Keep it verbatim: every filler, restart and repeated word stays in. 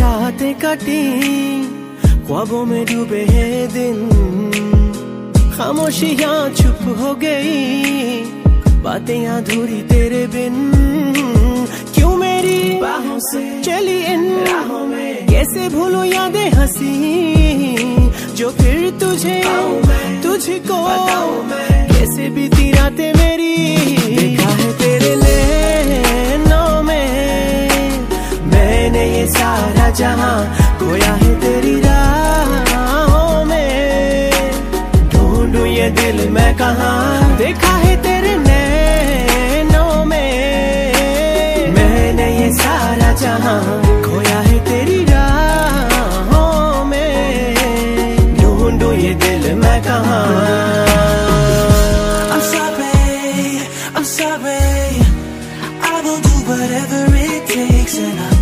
रातें कटी, ख्वाबों में डूबे हैं दिन, खामोशियां चुप हो गई, बातें अधूरी तेरे बिन। क्यों मेरी बाहों से चली इन राहों में, कैसे भूलूं यादें हंसी जो फिर तुझे तुझको बताऊं मैं, कैसे बीती रातें मेरी। देखा है तेरे नैनों में मैंने ये सारा जहां, खोया है तेरी राहों में, ढूंढूं ये दिल मैं कहाँ। देखा है तेरे नैनों में मैंने ये सारा जहां, खोया है तेरी राहों में, ढूंढूं ये दिल मैं कहाँ। I'm sorry, I'm sorry, I will do whatever it takes, and I